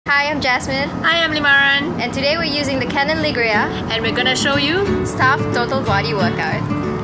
Hi, I'm Jasmine, Hi, I'm Limaran, and today we're using the Canon Ligrea and we're gonna show you Staff Total Body Workout.